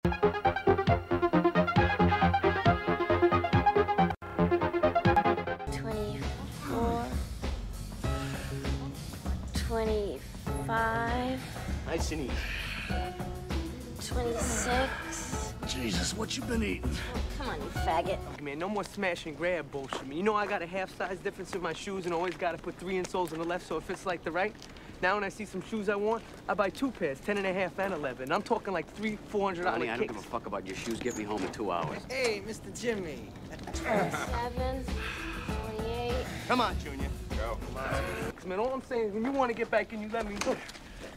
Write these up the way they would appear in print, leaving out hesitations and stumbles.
Nice and easy. 26. Jesus, what you been eating? Come on, you faggot. Look, man, no more smash and grab bullshit. You know I got a half-size difference in my shoes and always got to put 3 insoles on the left so it fits like the right. Now when I see some shoes I want, I buy 2 pairs, 10.5 and 11. I'm talking like $300-400 Honey, I don't give a fuck about your shoes. Get me home in 2 hours. Hey, Mr. Jimmy. 27. 28. Come on, Junior. Go. Come on. Man, all I'm saying is when you want to get back in, you let me go.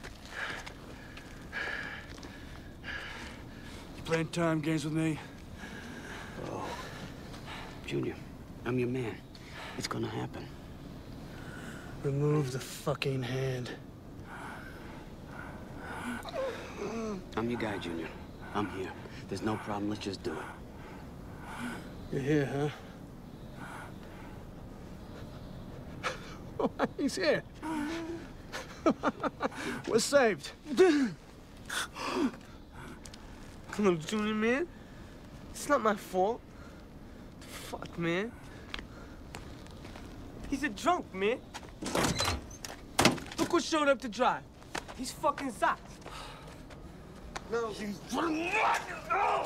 Playing time games with me? Oh. Junior, I'm your man. It's gonna happen. Remove the fucking hand. I'm your guy, Junior. I'm here. There's no problem. Let's just do it. You're here, huh? He's here. We're saved. Come on, Junior, man. It's not my fault. Fuck, man. He's a drunk, man. Look who showed up to drive. He's fucking Zach. No, he's... No!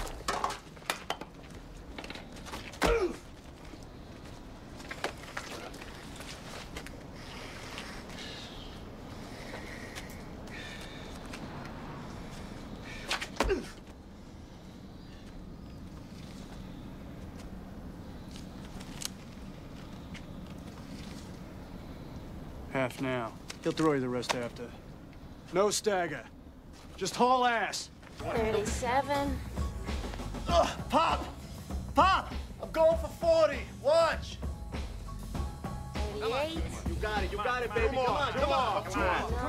Half now. He'll throw you the rest after. No stagger. Just haul ass. 37. Pop! Pop! I'm going for 40. Watch! 38. You got it, baby. Come on, come on.